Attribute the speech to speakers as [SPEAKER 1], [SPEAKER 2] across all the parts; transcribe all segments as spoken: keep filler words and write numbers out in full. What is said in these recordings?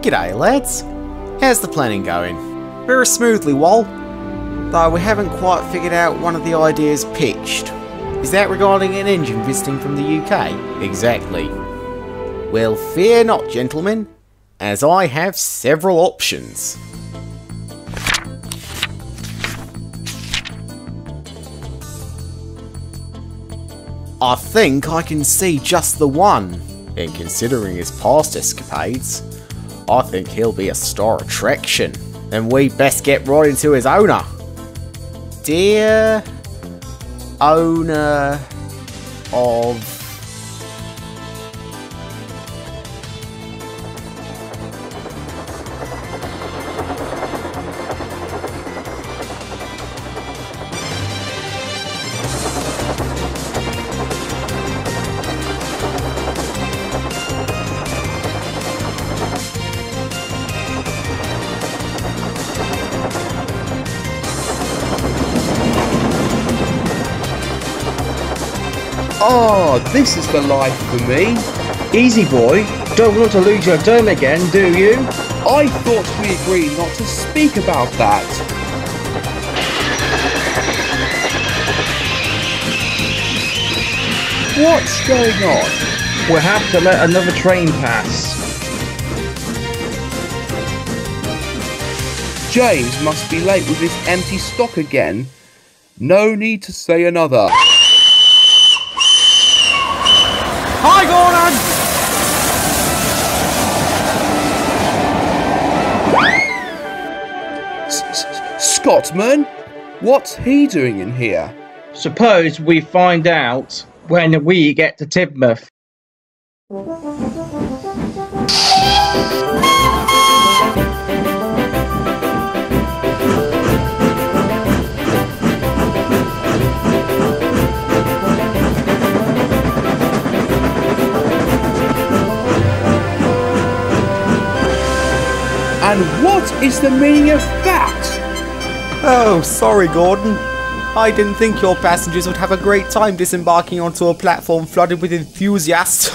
[SPEAKER 1] G'day lads, how's the planning going? Very smoothly, Wal. Though we haven't quite figured out one of the ideas pitched. Is that regarding an engine visiting from the U K? Exactly. Well, fear not, gentlemen, as I have several options. I think I can see just the one, and considering his past escapades, I think he'll be a star attraction, and we best get right into his owner. Dear owner of...
[SPEAKER 2] Oh, this is the life for me.
[SPEAKER 3] Easy boy, don't want to lose your dome again, do you?
[SPEAKER 2] I thought we agreed not to speak about that. What's going on?
[SPEAKER 3] We'll have to let another train pass.
[SPEAKER 2] James must be late with his empty stock again. No need to say another.
[SPEAKER 1] Hi, Gordon!
[SPEAKER 2] Scotsman? What's he doing in here?
[SPEAKER 3] Suppose we find out when we get to Tibmouth.
[SPEAKER 2] And what is the meaning of that?
[SPEAKER 1] Oh, sorry, Gordon. I didn't think your passengers would have a great time disembarking onto a platform flooded with enthusiasts.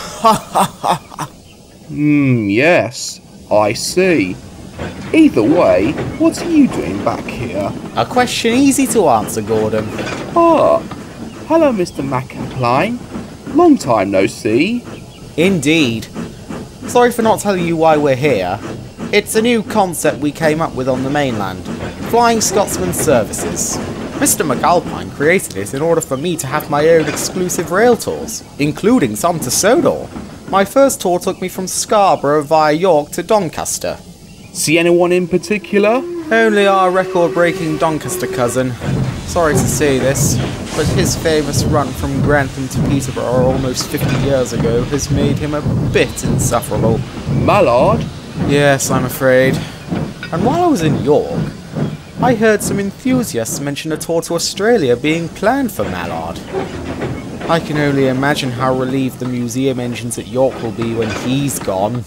[SPEAKER 2] Hmm, yes, I see. Either way, what are you doing back here?
[SPEAKER 1] A question easy to answer, Gordon.
[SPEAKER 2] Ah, hello, Mister McCampline. Long time no see.
[SPEAKER 1] Indeed. Sorry for not telling you why we're here. It's a new concept we came up with on the mainland. Flying Scotsman services. Mister McAlpine created it in order for me to have my own exclusive rail tours, including some to Sodor. My first tour took me from Scarborough via York to Doncaster.
[SPEAKER 2] See anyone in particular?
[SPEAKER 1] Only our record-breaking Doncaster cousin. Sorry to say this, but his famous run from Grantham to Peterborough almost fifty years ago has made him a bit insufferable.
[SPEAKER 2] Mallard?
[SPEAKER 1] Yes, I'm afraid. And while I was in York, I heard some enthusiasts mention a tour to Australia being planned for Mallard. I can only imagine how relieved the museum engines at York will be when he's gone.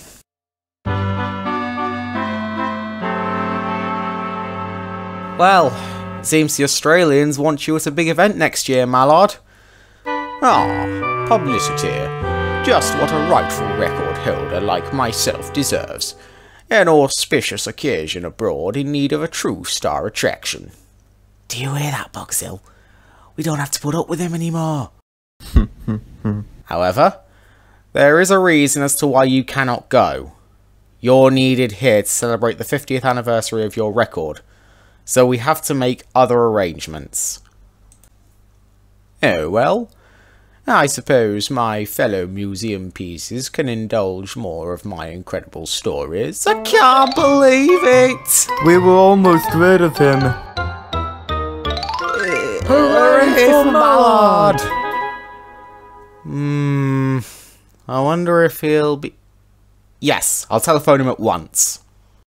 [SPEAKER 1] Well, it seems the Australians want you at a big event next year, Mallard. Ah, publicity. Just what a rightful record holder like myself deserves. An auspicious occasion abroad in need of a true star attraction. Do you hear that, Boxhill? We don't have to put up with him anymore. However, there is a reason as to why you cannot go. You're needed here to celebrate the fiftieth anniversary of your record, so we have to make other arrangements. Oh well. I suppose my fellow museum pieces can indulge more of my incredible stories. I can't believe it! We were almost rid of him. Hooray for Mallard! Hmm. I wonder if he'll be... Yes, I'll telephone him at once.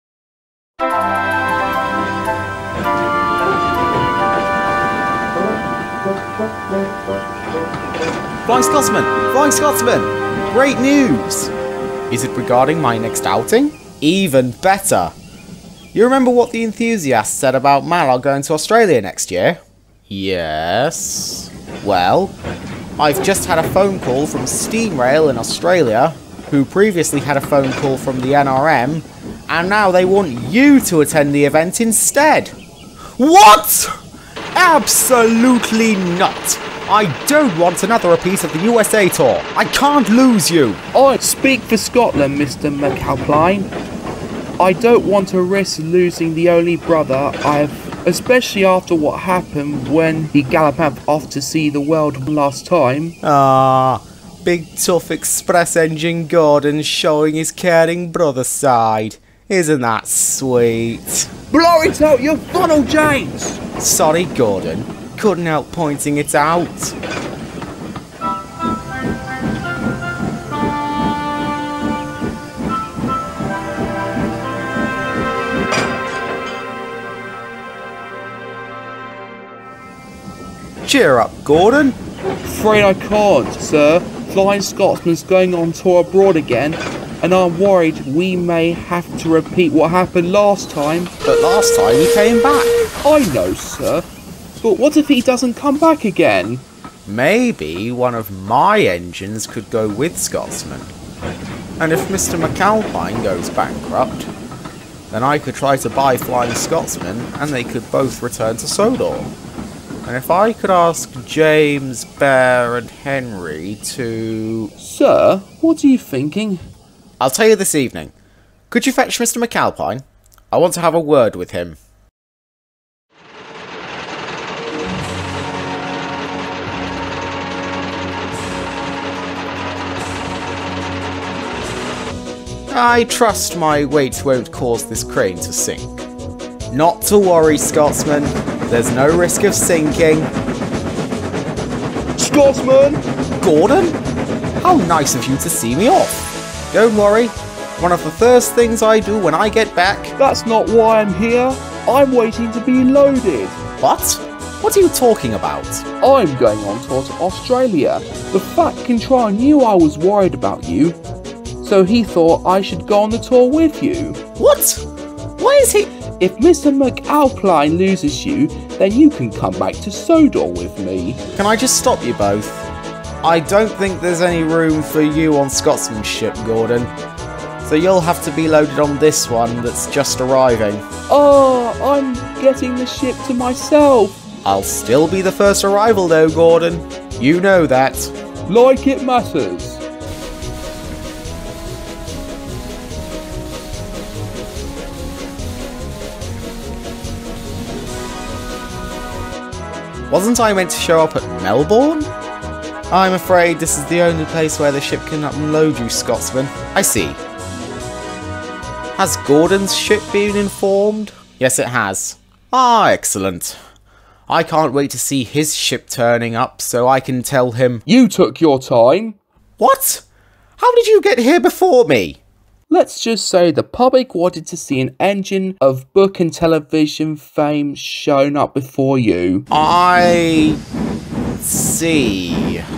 [SPEAKER 1] Flying Scotsman! Flying Scotsman! Great news! Is it regarding my next outing? Even better! You remember what the enthusiasts said about Mallard going to Australia next year? Yes... Well, I've just had a phone call from Steam Rail in Australia, who previously had a phone call from the N R M, And now they want you to attend the event instead. What? Absolutely not. I don't want another repeat of the U S A tour. I can't lose you.
[SPEAKER 2] I speak for Scotland, Mister McAlpine. I don't want to risk losing the only brother I have, especially after what happened when he galloped off to see the world last time.
[SPEAKER 1] Ah, big tough express engine Gordon showing his caring brother side. Isn't that sweet?
[SPEAKER 2] Blow it out your funnel, James!
[SPEAKER 1] Sorry, Gordon. Couldn't help pointing it out. Cheer up, Gordon.
[SPEAKER 2] Afraid I can't, sir. Flying Scotsman's going on tour abroad again, and I'm worried we may have to repeat what happened last time.
[SPEAKER 1] But last time he came back.
[SPEAKER 2] I know, sir. But what if he doesn't come back again?
[SPEAKER 1] Maybe one of my engines could go with Scotsman. And if Mister McAlpine goes bankrupt, then I could try to buy Flying Scotsman and they could both return to Sodor. And if I could ask James, Bear and Henry to...
[SPEAKER 2] Sir, what are you thinking?
[SPEAKER 1] I'll tell you this evening. Could you fetch Mister McAlpine? I want to have a word with him. I trust my weight won't cause this crane to sink. Not to worry, Scotsman. There's no risk of sinking.
[SPEAKER 2] Scotsman!
[SPEAKER 1] Gordon? How nice of you to see me off. Don't worry. One of the first things I do when I get back...
[SPEAKER 2] That's not why I'm here. I'm waiting to be loaded.
[SPEAKER 1] What? What are you talking about?
[SPEAKER 2] I'm going on tour to Australia. The Fat Contron knew I was worried about you, so he thought I should go on the tour with you.
[SPEAKER 1] What? Why is he...
[SPEAKER 2] If Mister McAlpine loses you, then you can come back to Sodor with me.
[SPEAKER 1] Can I just stop you both? I don't think there's any room for you on Scotsman's ship, Gordon. So you'll have to be loaded on this one that's just arriving.
[SPEAKER 2] Oh, I'm getting the ship to myself.
[SPEAKER 1] I'll still be the first arrival though, Gordon. You know that.
[SPEAKER 2] Like it matters.
[SPEAKER 1] Wasn't I meant to show up at Melbourne? I'm afraid this is the only place where the ship can unload you, Scotsman. I see. Has Gordon's ship been informed? Yes, it has. Ah, excellent. I can't wait to see his ship turning up so I can tell him...
[SPEAKER 2] You took your time.
[SPEAKER 1] What? How did you get here before me?
[SPEAKER 2] Let's just say the public wanted to see an engine of book and television fame shown up before you.
[SPEAKER 1] I... see...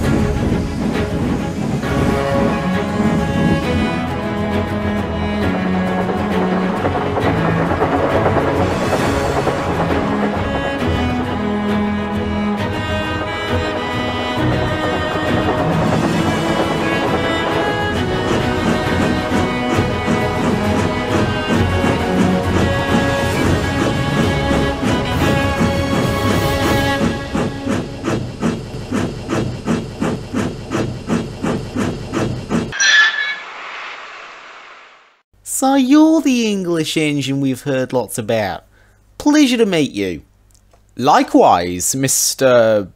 [SPEAKER 1] So you're the English engine we've heard lots about. Pleasure to meet you. Likewise, Mister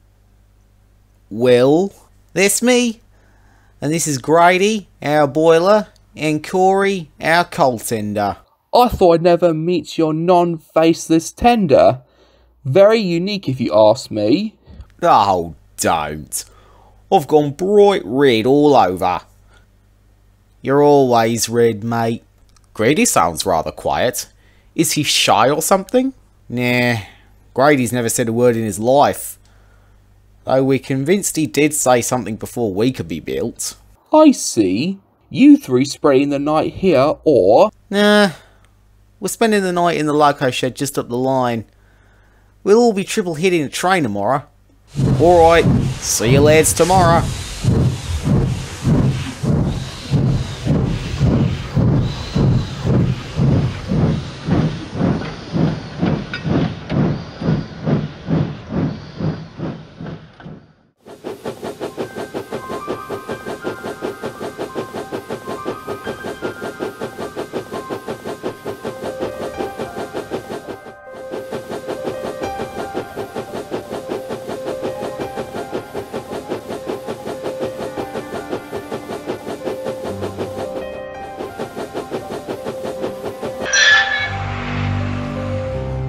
[SPEAKER 1] Will. This me. And this is Grady, our boiler, and Corey, our coal tender.
[SPEAKER 2] I thought I'd never meet your non-faceless tender. Very unique if you ask me.
[SPEAKER 1] Oh, don't. I've gone bright red all over. You're always red, mate. Grady sounds rather quiet. Is he shy or something? Nah, Grady's never said a word in his life. Though we're convinced he did say something before we could be built.
[SPEAKER 2] I see. You three spending the night here, or...
[SPEAKER 1] Nah, we're spending the night in the loco shed just up the line. We'll all be triple hitting a train tomorrow. Alright, see you lads tomorrow.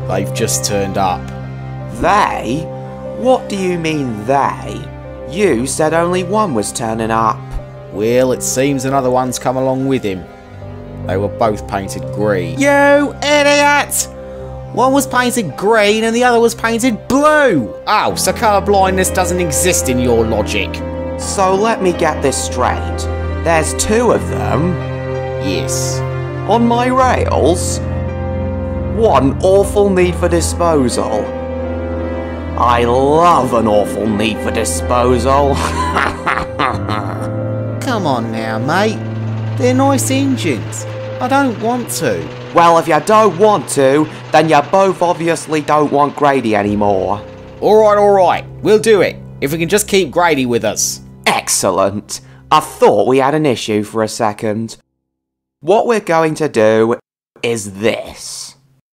[SPEAKER 1] They've just turned up.
[SPEAKER 4] They? What do you mean they? You said only one was turning up.
[SPEAKER 1] Well, it seems another one's come along with him. They were both painted green. You idiot! One was painted green and the other was painted blue! Oh, so colour blindness doesn't exist in your logic.
[SPEAKER 4] So let me get this straight. There's two of them?
[SPEAKER 1] Yes.
[SPEAKER 4] On my rails? One awful need for disposal. I love an awful need for disposal.
[SPEAKER 1] Come on now, mate. They're nice engines. I don't want to.
[SPEAKER 4] Well, if you don't want to, then you both obviously don't want Grady anymore.
[SPEAKER 1] Alright, alright. We'll do it. If we can just keep Grady with us.
[SPEAKER 4] Excellent. I thought we had an issue for a second. What we're going to do is this.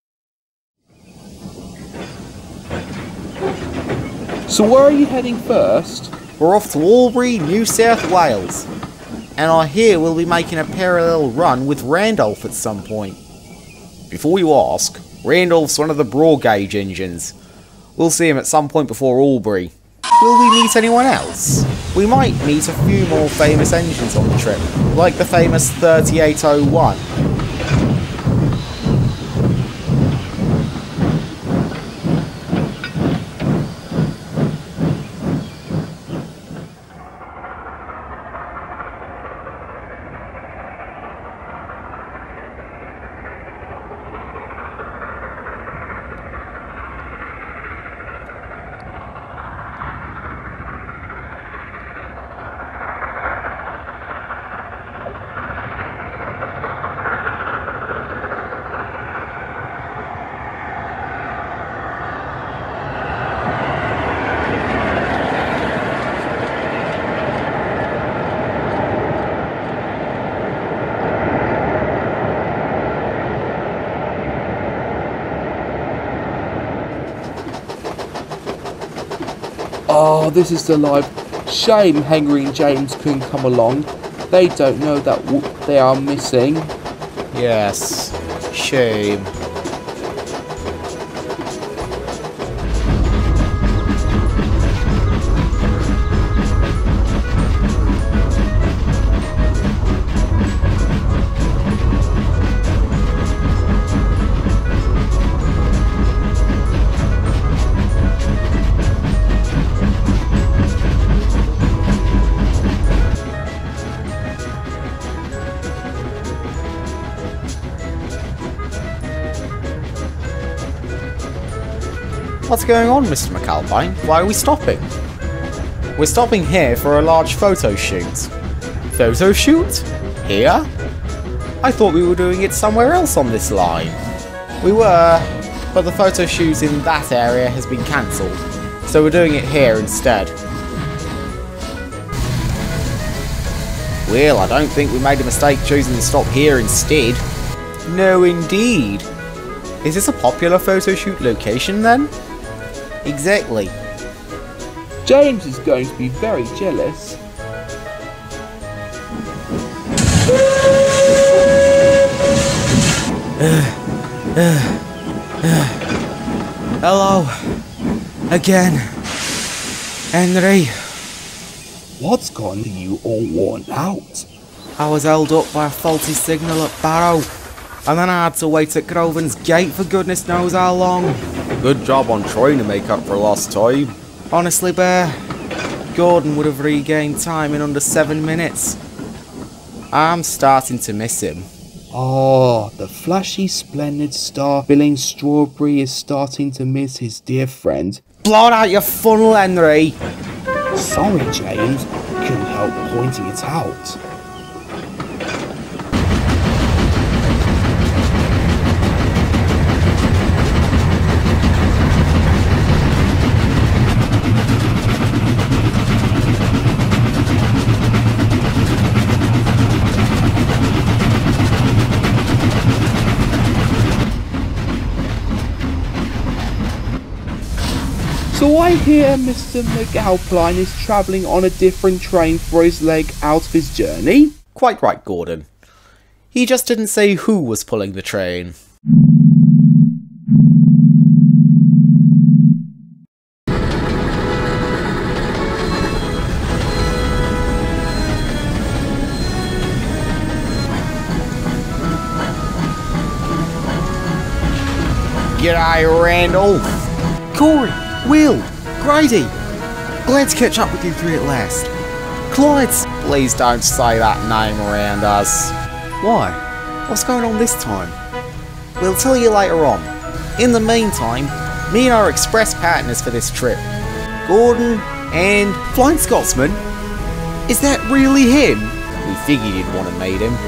[SPEAKER 2] So where are you heading first?
[SPEAKER 1] We're off to Albury, New South Wales. And I hear we'll be making a parallel run with Randolph at some point. Before you ask, Randolph's one of the broad gauge engines. We'll see him at some point before Albury. Will we meet anyone else? We might meet a few more famous engines on the trip, like the famous thirty-eight oh one.
[SPEAKER 2] Oh, this is the live. Shame Henry and James couldn't come along. They don't know that w they are missing.
[SPEAKER 1] Yes, shame. What's going on, Mister McAlpine? Why are we stopping? We're stopping here for a large photo shoot. Photo shoot? Here? I thought we were doing it somewhere else on this line. We were, but the photo shoot in that area has been cancelled, so we're doing it here instead. Well, I don't think we made a mistake choosing to stop here instead. No, indeed. Is this a popular photo shoot location then? Exactly.
[SPEAKER 2] James is going to be very jealous.
[SPEAKER 1] Hello. Again. Henry.
[SPEAKER 2] What's gone to you all worn out?
[SPEAKER 1] I was held up by a faulty signal at Barrow, and then I had to wait at Groven's Gate for goodness knows how long. Good job on trying to make up for lost time. Honestly, Bear, Gordon would have regained time in under seven minutes. I'm starting to miss him.
[SPEAKER 2] Oh, the flashy, splendid star Billing Strawberry is starting to miss his dear friend.
[SPEAKER 1] Blow it out your funnel, Henry!
[SPEAKER 2] Sorry, James. Couldn't help pointing it out. So I hear Mister McAlpine is travelling on a different train for his leg out of his journey?
[SPEAKER 1] Quite right, Gordon. He just didn't say who was pulling the train. G'day, Randall. Corey, Will, Grady. Glad to catch up with you three at last. Clyde, please don't say that name around us. Why? What's going on this time? We'll tell you later on. In the meantime, me and our express partners for this trip, Gordon and Flying Scotsman. Is that really him? We figured you'd want to meet him.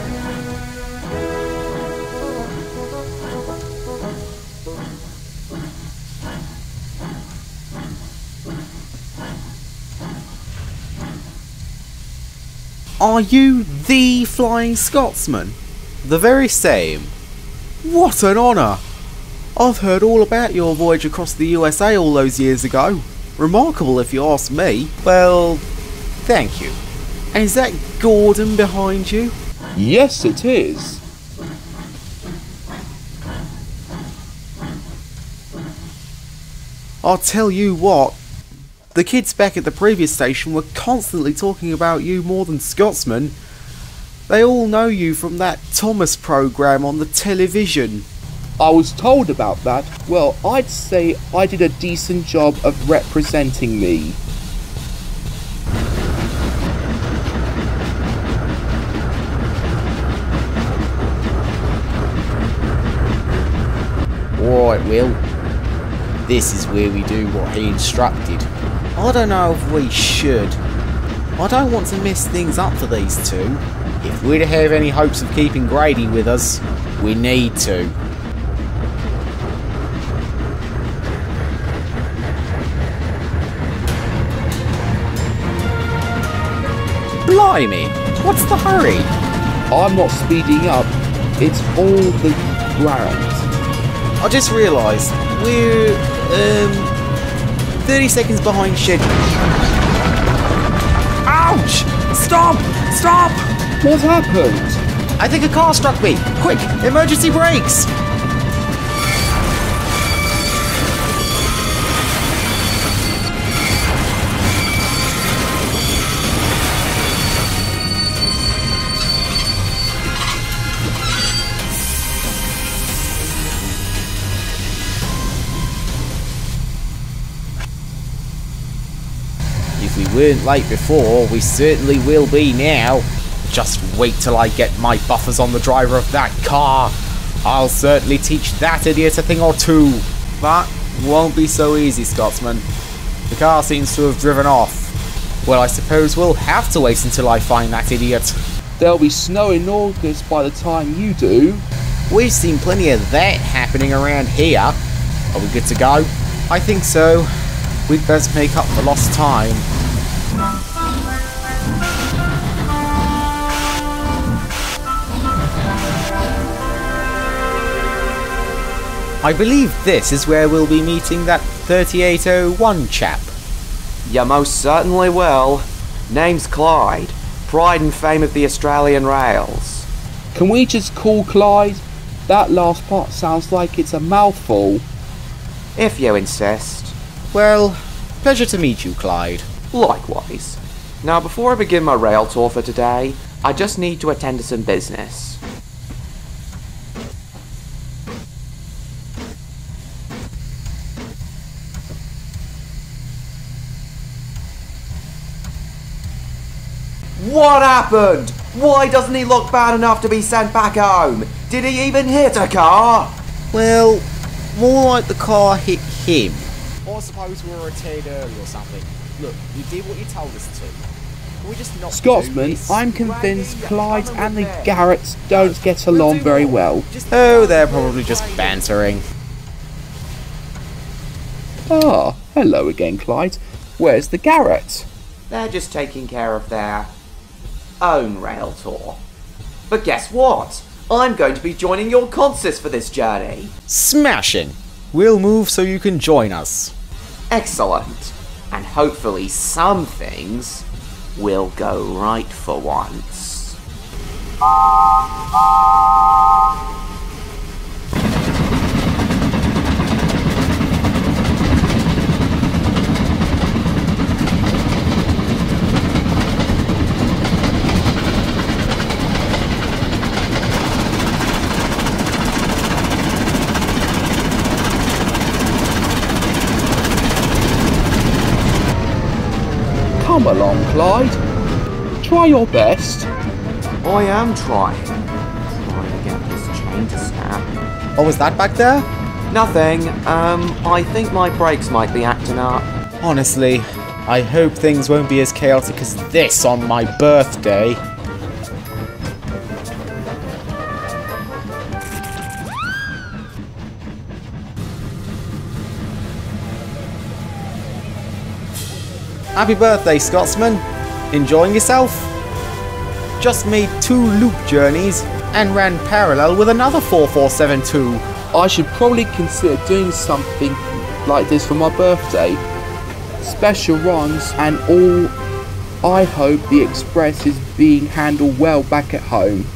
[SPEAKER 1] Are you the Flying Scotsman? The very same. What an honour! I've heard all about your voyage across the U S A all those years ago. Remarkable if you ask me. Well, thank you. And is that Gordon behind you?
[SPEAKER 2] Yes, it is.
[SPEAKER 1] I'll tell you what. The kids back at the previous station were constantly talking about you more than Scotsman. They all know you from that Thomas programme on the television.
[SPEAKER 2] I was told about that. Well, I'd say I did a decent job of representing me.
[SPEAKER 1] Alright, Will. This is where we do what he instructed. I don't know if we should. I don't want to mess things up for these two. If we're to have any hopes of keeping Grady with us, we need to. Blimey! What's the hurry?
[SPEAKER 2] I'm not speeding up. It's all the ground.
[SPEAKER 1] I just realised we're um thirty seconds behind schedule. Ouch! Stop! Stop!
[SPEAKER 2] What happened?
[SPEAKER 1] I think a car struck me. Quick! Emergency brakes! If we weren't late before, we certainly will be now. Just wait till I get my buffers on the driver of that car. I'll certainly teach that idiot a thing or two. But won't be so easy, Scotsman. The car seems to have driven off. Well, I suppose we'll have to wait until I find that idiot.
[SPEAKER 2] There'll be snow in August by the time you do.
[SPEAKER 1] We've seen plenty of that happening around here. Are we good to go? I think so. We'd best make up for lost time. I believe this is where we'll be meeting that thirty-eight oh one chap.
[SPEAKER 4] You most certainly will. Name's Clyde, pride and fame of the Australian rails.
[SPEAKER 2] Can we just call Clyde? That last part sounds like it's a mouthful.
[SPEAKER 4] If you insist.
[SPEAKER 1] Well, pleasure to meet you, Clyde.
[SPEAKER 4] Likewise. Now, before I begin my rail tour for today, I just need to attend to some business. What happened? Why doesn't he look bad enough to be sent back home? Did he even hit a car?
[SPEAKER 1] Well, more like the car hit him. Or I suppose we were a tad early or something. Look, we did what you told us to. Can we just not
[SPEAKER 2] Scotsman,
[SPEAKER 1] do this?
[SPEAKER 2] I'm convinced Clyde and the Garretts don't get along very well.
[SPEAKER 1] Oh, they're probably just bantering.
[SPEAKER 2] Ah, hello again, Clyde. Where's the Garrett?
[SPEAKER 4] They're just taking care of their own rail tour. But guess what? I'm going to be joining your consist for this journey.
[SPEAKER 1] Smashing! We'll move so you can join us.
[SPEAKER 4] Excellent. And hopefully some things will go right for once.
[SPEAKER 2] Come along, Clyde. Try your best.
[SPEAKER 4] I am trying. Trying to get this chain to snap.
[SPEAKER 1] What was that back there?
[SPEAKER 4] Nothing. Um, I think my brakes might be acting up.
[SPEAKER 1] Honestly, I hope things won't be as chaotic as this on my birthday. Happy birthday, Scotsman. Enjoying yourself? Just made two loop journeys and ran parallel with another four four seven two.
[SPEAKER 2] I should probably consider doing something like this for my birthday. Special runs and all. I hope the Express is being handled well back at home.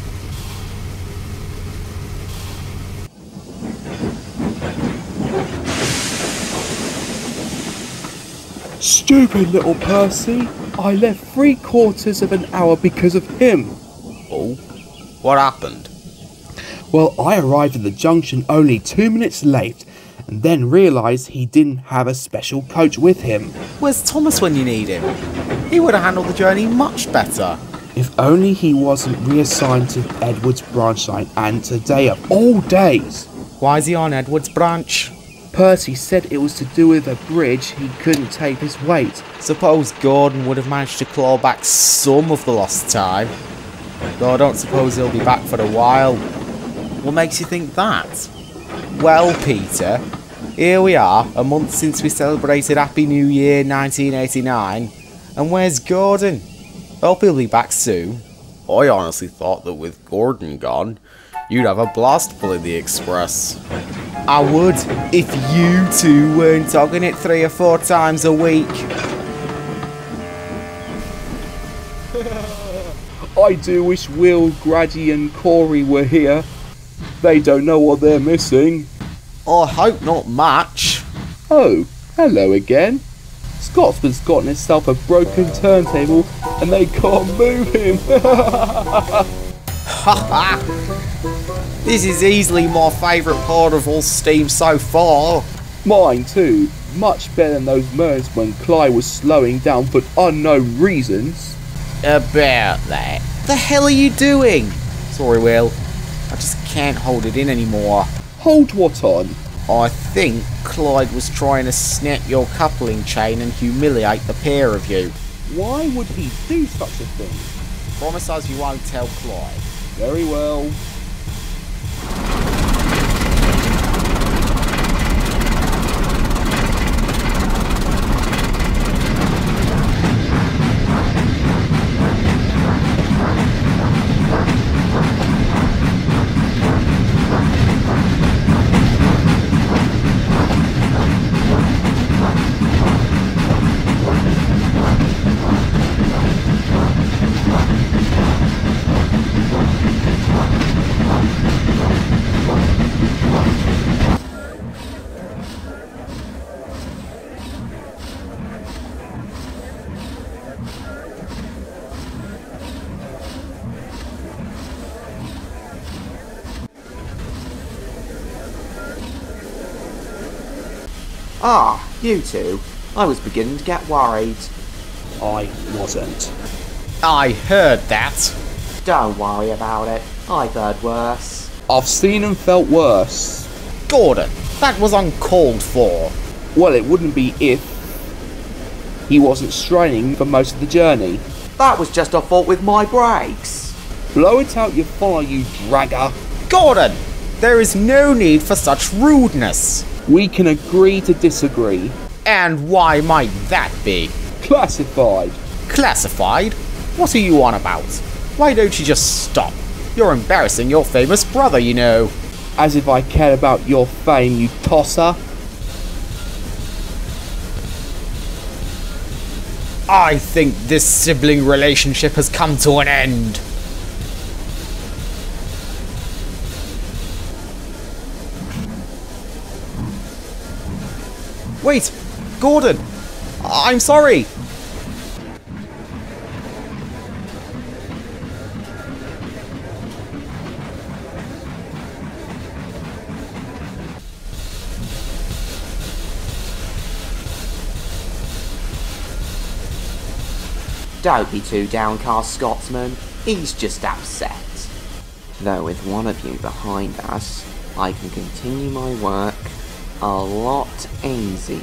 [SPEAKER 2] Stupid little Percy! I left three quarters of an hour because of him.
[SPEAKER 1] Oh, what happened?
[SPEAKER 2] Well, I arrived at the junction only two minutes late, and then realised he didn't have a special coach with him.
[SPEAKER 1] Where's Thomas when you need him? He would have handled the journey much better.
[SPEAKER 2] If only he wasn't reassigned to Edward's branch line, and today of all days.
[SPEAKER 1] Why is he on Edward's branch?
[SPEAKER 2] Percy said it was to do with a bridge he couldn't take his weight.
[SPEAKER 1] Suppose Gordon would have managed to claw back some of the lost time. Though I don't suppose he'll be back for a while. What makes you think that? Well, Peter, here we are, a month since we celebrated Happy New Year nineteen eighty-nine, and where's Gordon? Hope he'll be back soon. I honestly thought that with Gordon gone, you'd have a blast pulling the Express. I would, if you two weren't togging it three or four times a week.
[SPEAKER 2] I do wish Will, Grady and Corey were here. They don't know what they're missing.
[SPEAKER 1] I hope not much.
[SPEAKER 2] Oh, hello again. Scotsman's gotten himself a broken turntable and they can't move him.
[SPEAKER 1] Haha! This is easily my favourite part of Austeam so far.
[SPEAKER 2] Mine too. Much better than those moments when Clyde was slowing down for unknown reasons.
[SPEAKER 1] About that. The hell are you doing? Sorry, Will. I just can't hold it in anymore.
[SPEAKER 2] Hold what on?
[SPEAKER 1] I think Clyde was trying to snap your coupling chain and humiliate the pair of you.
[SPEAKER 2] Why would he do such a thing?
[SPEAKER 1] Promise us you won't tell Clyde.
[SPEAKER 2] Very well.
[SPEAKER 4] Ah, you two. I was beginning to get worried.
[SPEAKER 2] I wasn't.
[SPEAKER 1] I heard that.
[SPEAKER 4] Don't worry about it. I've heard worse.
[SPEAKER 2] I've seen and felt worse.
[SPEAKER 1] Gordon, that was uncalled for.
[SPEAKER 2] Well, it wouldn't be if he wasn't straining for most of the journey.
[SPEAKER 4] That was just a fault with my brakes.
[SPEAKER 2] Blow it out, you follow, you dragger.
[SPEAKER 1] Gordon, there is no need for such rudeness.
[SPEAKER 2] We can agree to disagree.
[SPEAKER 1] And why might that be?
[SPEAKER 2] Classified.
[SPEAKER 1] Classified? What are you on about? Why don't you just stop? You're embarrassing your famous brother, you know.
[SPEAKER 2] As if I cared about your fame, you tosser.
[SPEAKER 1] I think this sibling relationship has come to an end. Wait, Gordon, I'm sorry.
[SPEAKER 4] Don't be too downcast, Scotsman. He's just upset. Though with one of you behind us, I can continue my work a lot easier.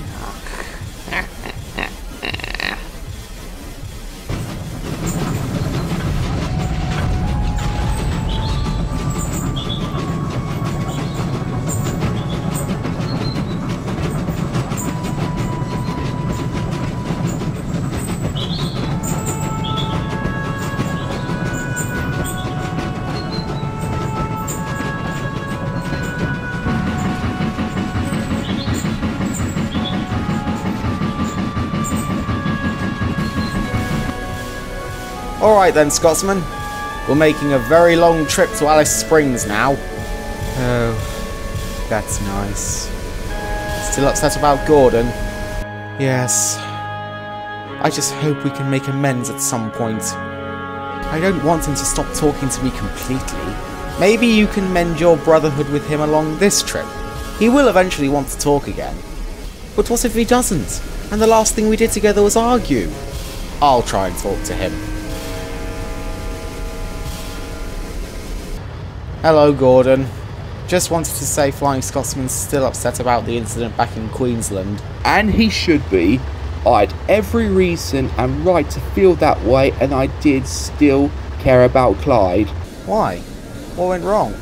[SPEAKER 1] Alright then, Scotsman. We're making a very long trip to Alice Springs now. Oh, that's nice. Still upset about Gordon? Yes. I just hope we can make amends at some point. I don't want him to stop talking to me completely. Maybe you can mend your brotherhood with him along this trip. He will eventually want to talk again. But what if he doesn't? And the last thing we did together was argue? I'll try and talk to him. Hello, Gordon. Just wanted to say Flying Scotsman's still upset about the incident back in Queensland.
[SPEAKER 2] And he should be. I had every reason and right to feel that way, and I did still care about Clyde.
[SPEAKER 1] Why? What went wrong?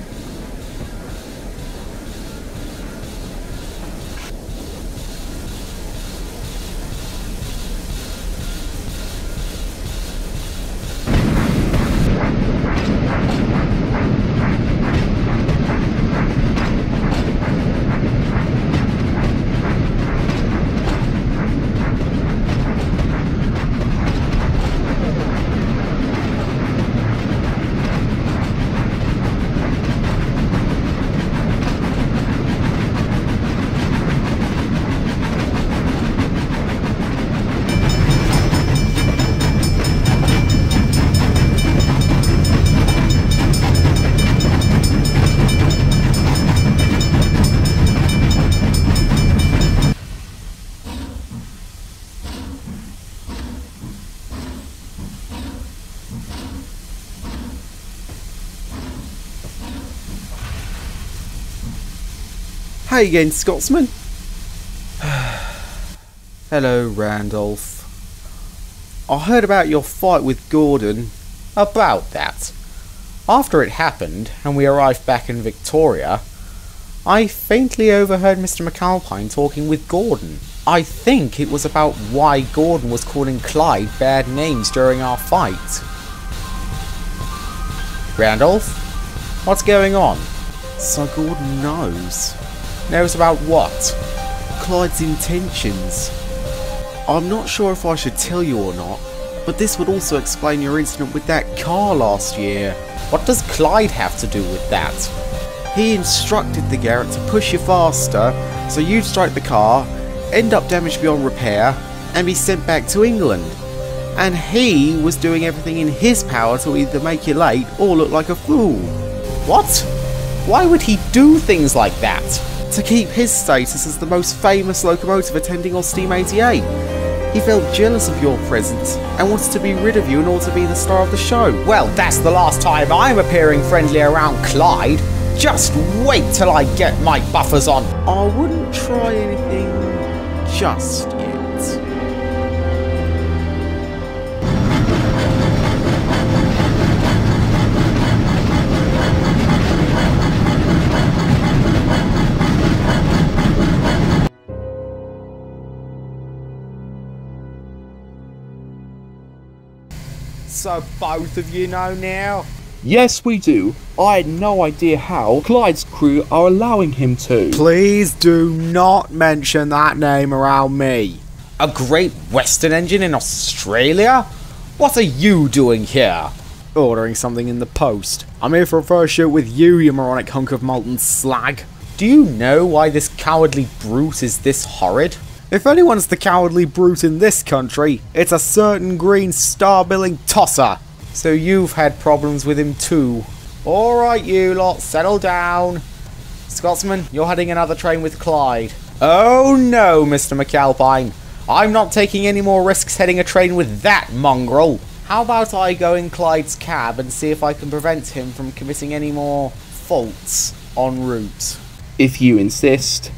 [SPEAKER 1] Hey again, Scotsman. Hello, Randolph. I heard about your fight with Gordon. About that. After it happened, and we arrived back in Victoria, I faintly overheard Mister McAlpine talking with Gordon. I think it was about why Gordon was calling Clyde bad names during our fight. Randolph? What's going on? So Gordon knows. Knows about what? Clyde's intentions. I'm not sure if I should tell you or not, but this would also explain your incident with that car last year. What does Clyde have to do with that? He instructed the Garrett to push you faster, so you'd strike the car, end up damaged beyond repair, and be sent back to England. And he was doing everything in his power to either make you late or look like a fool. What? Why would he do things like that? To keep his status as the most famous locomotive attending Austeam eighty-eight. He felt jealous of your presence and wanted to be rid of you in order to be the star of the show. Well, that's the last time I'm appearing friendly around Clyde. Just wait till I get my buffers on. I wouldn't try anything just yet. So both of you know now?
[SPEAKER 2] Yes, we do. I had no idea how Clyde's crew are allowing him to.
[SPEAKER 1] Please do not mention that name around me. A Great Western engine in Australia? What are you doing here? Ordering something in the post. I'm here for a first shoot with you, you moronic hunk of molten slag. Do you know why this cowardly brute is this horrid? If anyone's the cowardly brute in this country, it's a certain green star-billing tosser. So you've had problems with him too. Alright you lot, settle down. Scotsman, you're heading another train with Clyde. Oh no, Mister McAlpine. I'm not taking any more risks heading a train with that mongrel. How about I go in Clyde's cab and see if I can prevent him from committing any more faults en route?
[SPEAKER 2] If you insist.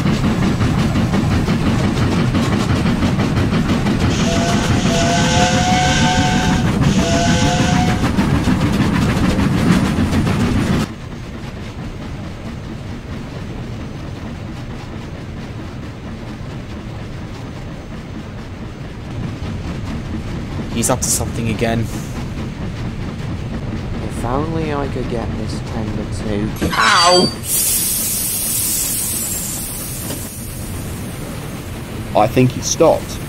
[SPEAKER 1] He's up to something again.
[SPEAKER 4] If only I could get this tender to... Ow!
[SPEAKER 2] I think he stopped.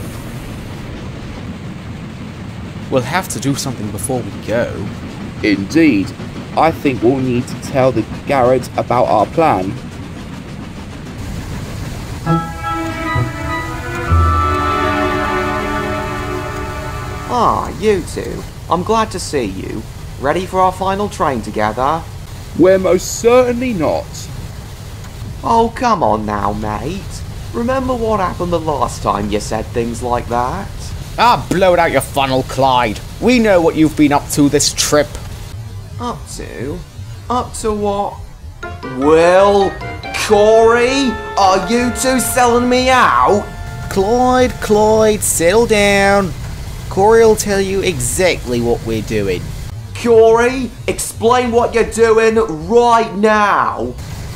[SPEAKER 1] We'll have to do something before we go.
[SPEAKER 2] Indeed. I think we'll need to tell the Garrett about our plan.
[SPEAKER 4] Ah, you two. I'm glad to see you. Ready for our final train together?
[SPEAKER 2] We're most certainly not.
[SPEAKER 4] Oh, come on now, mate. Remember what happened the last time you said things like that?
[SPEAKER 1] Ah, blow it out your funnel, Clyde. We know what you've been up to this trip.
[SPEAKER 4] Up to? Up to what? Will? Corey? Are you two selling me out?
[SPEAKER 1] Clyde, Clyde, settle down. Corey will tell you exactly what we're doing.
[SPEAKER 4] Corey, explain what you're doing right now.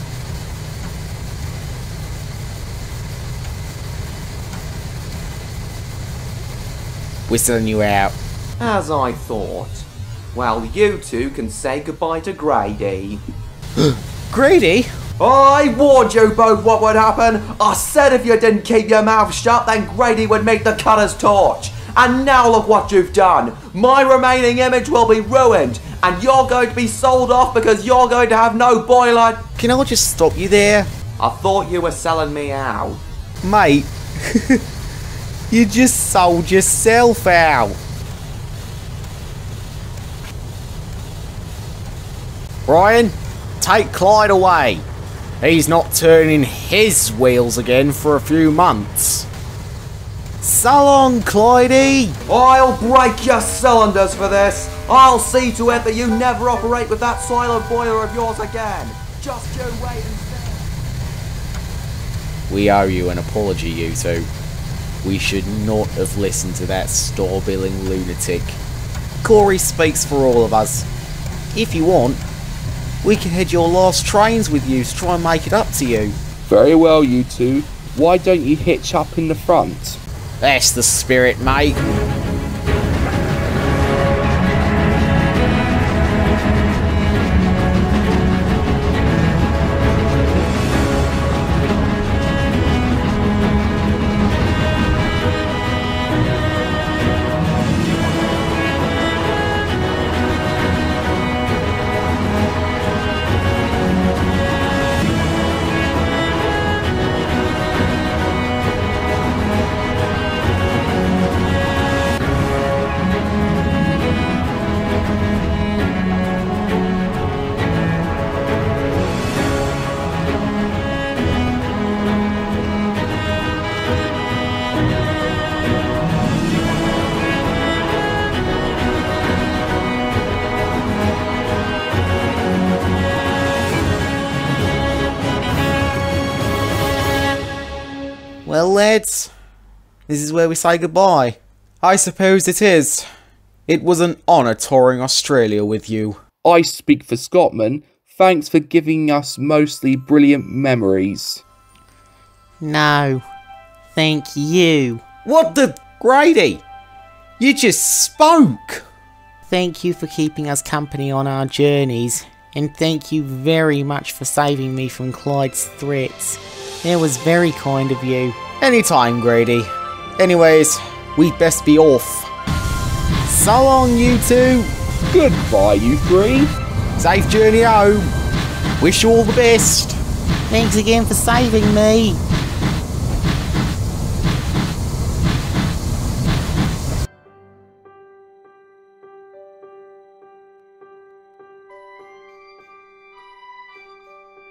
[SPEAKER 1] We're selling you out.
[SPEAKER 4] As I thought. Well, you two can say goodbye to Grady.
[SPEAKER 1] Grady?
[SPEAKER 4] I warned you both what would happen. I said if you didn't keep your mouth shut, then Grady would meet the cutter's torch. And now look what you've done. My remaining image will be ruined. And you're going to be sold off because you're going to have no boiler.
[SPEAKER 1] Can I just stop you there?
[SPEAKER 4] I thought you were selling me out.
[SPEAKER 1] Mate, you just sold yourself out. Ryan, take Clyde away. He's not turning his wheels again for a few months. So long, Clydey!
[SPEAKER 4] I'll break your cylinders for this! I'll see to it that you never operate with that silent boiler of yours again! Just you wait and see!
[SPEAKER 1] We owe you an apology, you two. We should not have listened to that store-billing lunatic. Corey speaks for all of us. If you want, we can head your last trains with you to try and make it up to you.
[SPEAKER 2] Very well, you two. Why don't you hitch up in the front?
[SPEAKER 1] That's the spirit, mate. Well, lads, this is where we say goodbye. I suppose it is. It was an honour touring Australia with you.
[SPEAKER 2] I speak for Scotsman. Thanks for giving us mostly brilliant memories.
[SPEAKER 5] No, thank you.
[SPEAKER 1] What the... Grady? You just spoke!
[SPEAKER 5] Thank you for keeping us company on our journeys, and thank you very much for saving me from Clyde's threats. That was very kind of you.
[SPEAKER 1] Anytime, Grady. Anyways, we'd best be off. So long, you two.
[SPEAKER 2] Goodbye, you three.
[SPEAKER 1] Safe journey home. Wish you all the best.
[SPEAKER 5] Thanks again for saving me.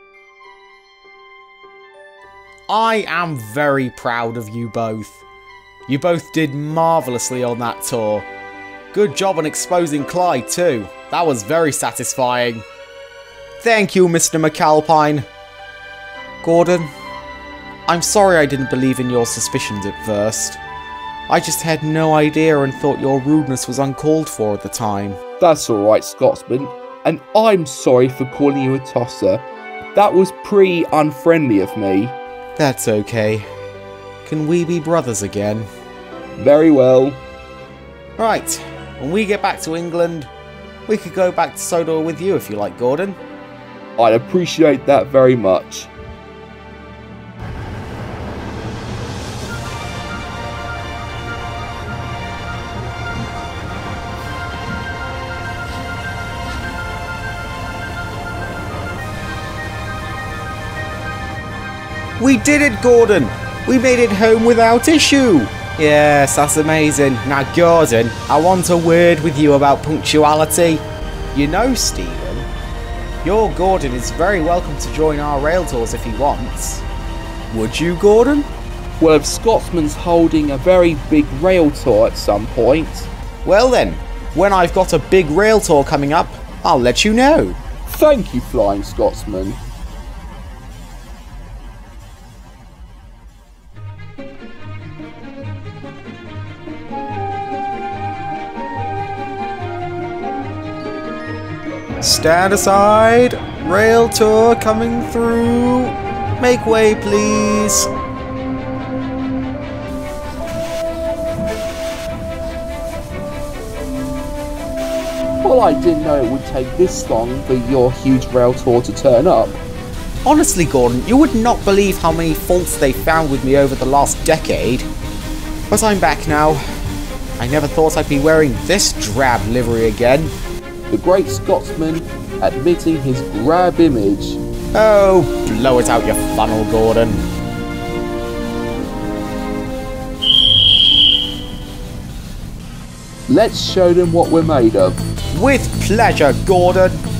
[SPEAKER 1] I am very proud of you both. You both did marvellously on that tour. Good job on exposing Clyde too. That was very satisfying. Thank you, Mister McAlpine. Gordon, I'm sorry I didn't believe in your suspicions at first. I just had no idea and thought your rudeness was uncalled for at the time.
[SPEAKER 2] That's alright, Scotsman. And I'm sorry for calling you a tosser. That was pretty unfriendly of me.
[SPEAKER 1] That's okay. Can we be brothers again?
[SPEAKER 2] Very well.
[SPEAKER 1] Right, when we get back to England, we could go back to Sodor with you if you like, Gordon.
[SPEAKER 2] I'd appreciate that very much.
[SPEAKER 1] We did it, Gordon! We made it home without issue! Yes, that's amazing. Now, Gordon, I want a word with you about punctuality. You know, Stephen, your Gordon is very welcome to join our rail tours if he wants. Would you, Gordon?
[SPEAKER 2] Well, if Scotsman's holding a very big rail tour at some point...
[SPEAKER 1] Well then, when I've got a big rail tour coming up, I'll let you know.
[SPEAKER 2] Thank you, Flying Scotsman.
[SPEAKER 1] Stand aside. Rail tour coming through. Make way, please.
[SPEAKER 2] Well, I didn't know it would take this long for your huge rail tour to turn up.
[SPEAKER 1] Honestly, Gordon, you would not believe how many faults they found with me over the last decade. But I'm back now. I never thought I'd be wearing this drab livery again.
[SPEAKER 2] The great Scotsman admitting his drab image.
[SPEAKER 1] Oh, blow it out your funnel, Gordon.
[SPEAKER 2] Let's show them what we're made of.
[SPEAKER 1] With pleasure, Gordon.